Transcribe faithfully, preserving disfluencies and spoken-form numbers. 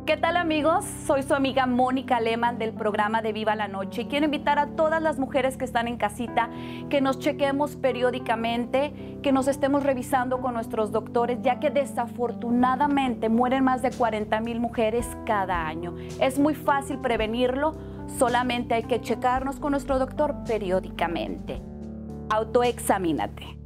¿Qué tal, amigos? Soy su amiga Mónica Lehmann del programa de Viva la Noche y quiero invitar a todas las mujeres que están en casita que nos chequemos periódicamente, que nos estemos revisando con nuestros doctores, ya que desafortunadamente mueren más de cuarenta mil mujeres cada año. Es muy fácil prevenirlo, solamente hay que checarnos con nuestro doctor periódicamente. Autoexamínate.